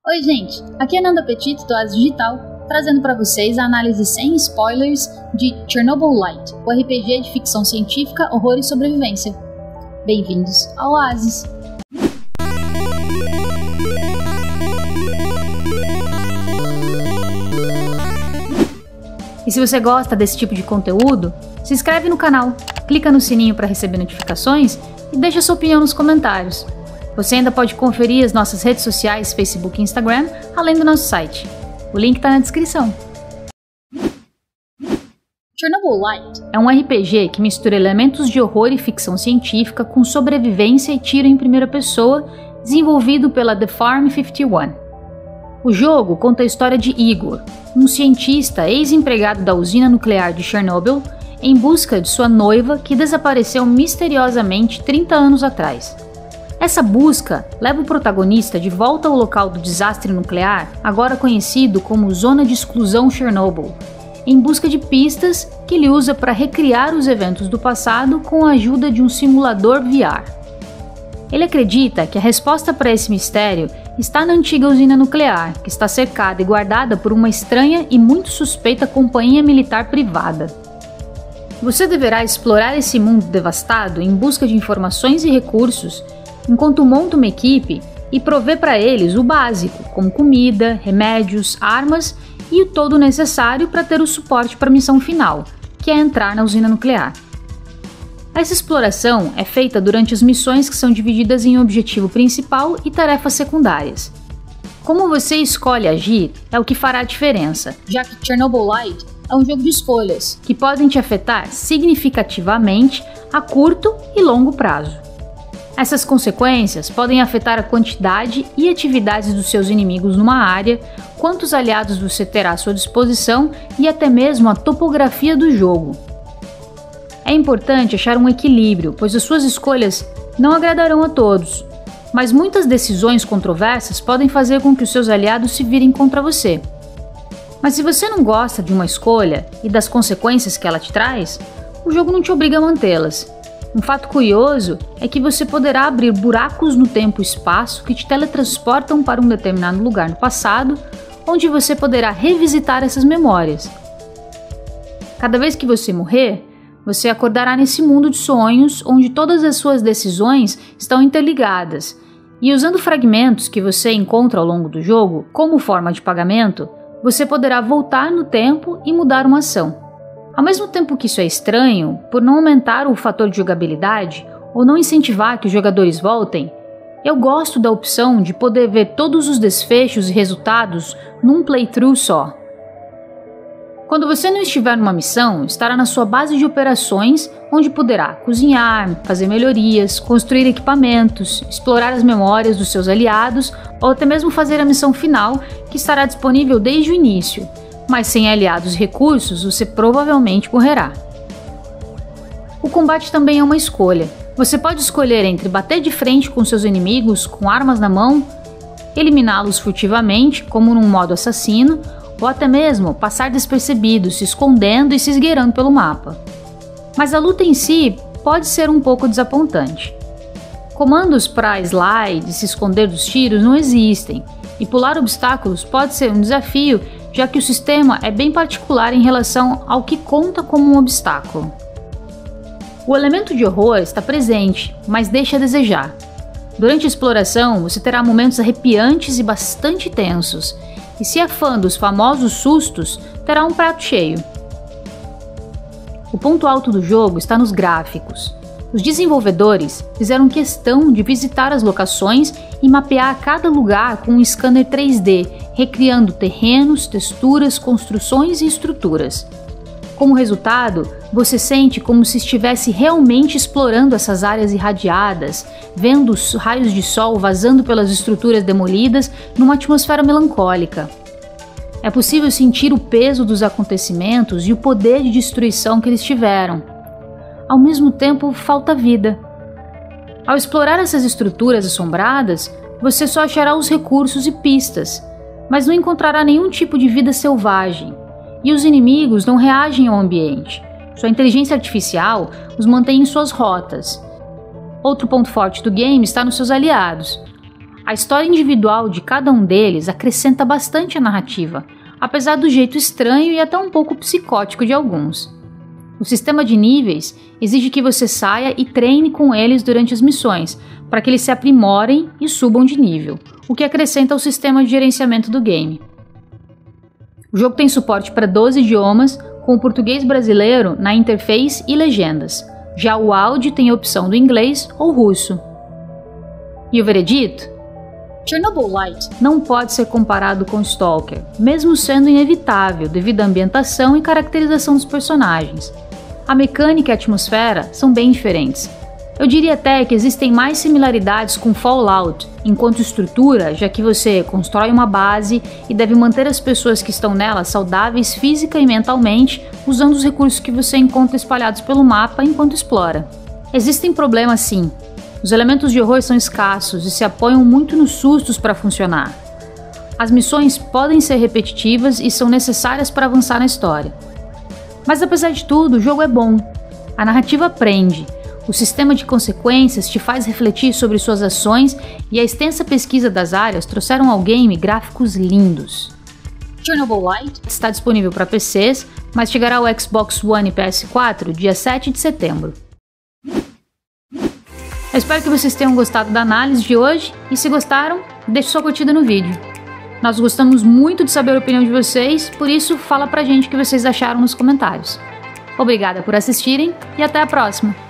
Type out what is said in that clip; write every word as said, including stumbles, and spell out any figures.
Oi gente, aqui é Nanda Petito do Oasis Digital, trazendo para vocês a análise sem spoilers de Chernobyl Light, o R P G de ficção científica, horror e sobrevivência. Bem-vindos ao Oasis! E se você gosta desse tipo de conteúdo, se inscreve no canal, clica no sininho para receber notificações e deixa sua opinião nos comentários. Você ainda pode conferir as nossas redes sociais, Facebook e Instagram, além do nosso site. O link está na descrição. Chernobyl Light é um R P G que mistura elementos de horror e ficção científica com sobrevivência e tiro em primeira pessoa, desenvolvido pela The Farm cinquenta e um. O jogo conta a história de Igor, um cientista ex-empregado da usina nuclear de Chernobyl, em busca de sua noiva que desapareceu misteriosamente trinta anos atrás. Essa busca leva o protagonista de volta ao local do desastre nuclear, agora conhecido como Zona de Exclusão Chernobyl, em busca de pistas que ele usa para recriar os eventos do passado com a ajuda de um simulador V R. Ele acredita que a resposta para esse mistério está na antiga usina nuclear, que está cercada e guardada por uma estranha e muito suspeita companhia militar privada. Você deverá explorar esse mundo devastado em busca de informações e recursos, enquanto monta uma equipe e provê para eles o básico, como comida, remédios, armas e o todo necessário para ter o suporte para a missão final, que é entrar na usina nuclear. Essa exploração é feita durante as missões que são divididas em objetivo principal e tarefas secundárias. Como você escolhe agir é o que fará a diferença, já que Chernobyl Light é um jogo de escolhas que podem te afetar significativamente a curto e longo prazo. Essas consequências podem afetar a quantidade e atividades dos seus inimigos numa área, quantos aliados você terá à sua disposição e até mesmo a topografia do jogo. É importante achar um equilíbrio, pois as suas escolhas não agradarão a todos, mas muitas decisões controversas podem fazer com que os seus aliados se virem contra você. Mas se você não gosta de uma escolha e das consequências que ela te traz, o jogo não te obriga a mantê-las. Um fato curioso é que você poderá abrir buracos no tempo e espaço que te teletransportam para um determinado lugar no passado, onde você poderá revisitar essas memórias. Cada vez que você morrer, você acordará nesse mundo de sonhos onde todas as suas decisões estão interligadas, e usando fragmentos que você encontra ao longo do jogo, como forma de pagamento, você poderá voltar no tempo e mudar uma ação. Ao mesmo tempo que isso é estranho, por não aumentar o fator de jogabilidade ou não incentivar que os jogadores voltem, eu gosto da opção de poder ver todos os desfechos e resultados num playthrough só. Quando você não estiver numa missão, estará na sua base de operações, onde poderá cozinhar, fazer melhorias, construir equipamentos, explorar as memórias dos seus aliados ou até mesmo fazer a missão final, que estará disponível desde o início. Mas sem aliados e recursos, você provavelmente morrerá. O combate também é uma escolha. Você pode escolher entre bater de frente com seus inimigos com armas na mão, eliminá-los furtivamente, como num modo assassino, ou até mesmo passar despercebido, se escondendo e se esgueirando pelo mapa. Mas a luta em si pode ser um pouco desapontante. Comandos para slide e se esconder dos tiros não existem, e pular obstáculos pode ser um desafio, já que o sistema é bem particular em relação ao que conta como um obstáculo. O elemento de horror está presente, mas deixa a desejar. Durante a exploração, você terá momentos arrepiantes e bastante tensos, e se é fã dos famosos sustos, terá um prato cheio. O ponto alto do jogo está nos gráficos. Os desenvolvedores fizeram questão de visitar as locações e mapear cada lugar com um scanner três D, recriando terrenos, texturas, construções e estruturas. Como resultado, você sente como se estivesse realmente explorando essas áreas irradiadas, vendo os raios de sol vazando pelas estruturas demolidas numa atmosfera melancólica. É possível sentir o peso dos acontecimentos e o poder de destruição que eles tiveram. Ao mesmo tempo, falta vida. Ao explorar essas estruturas assombradas, você só achará os recursos e pistas, mas não encontrará nenhum tipo de vida selvagem, e os inimigos não reagem ao ambiente. Sua inteligência artificial os mantém em suas rotas. Outro ponto forte do game está nos seus aliados. A história individual de cada um deles acrescenta bastante a narrativa, apesar do jeito estranho e até um pouco psicótico de alguns. O sistema de níveis exige que você saia e treine com eles durante as missões, para que eles se aprimorem e subam de nível, o que acrescenta ao sistema de gerenciamento do game. O jogo tem suporte para doze idiomas, com o português brasileiro na interface e legendas. Já o áudio tem a opção do inglês ou russo. E o veredito? Chernobyl Light não pode ser comparado com Stalker, mesmo sendo inevitável devido à ambientação e caracterização dos personagens. A mecânica e a atmosfera são bem diferentes. Eu diria até que existem mais similaridades com Fallout, enquanto estrutura, já que você constrói uma base e deve manter as pessoas que estão nela saudáveis física e mentalmente, usando os recursos que você encontra espalhados pelo mapa enquanto explora. Existem problemas sim. Os elementos de horror são escassos e se apoiam muito nos sustos para funcionar. As missões podem ser repetitivas e são necessárias para avançar na história. Mas apesar de tudo, o jogo é bom. A narrativa prende. O sistema de consequências te faz refletir sobre suas ações e a extensa pesquisa das áreas trouxeram ao game gráficos lindos. Chernobyl Light está disponível para P Cs, mas chegará ao Xbox One e P S quatro dia sete de setembro. Eu espero que vocês tenham gostado da análise de hoje e se gostaram, deixe sua curtida no vídeo. Nós gostamos muito de saber a opinião de vocês, por isso fala pra gente o que vocês acharam nos comentários. Obrigada por assistirem e até a próxima!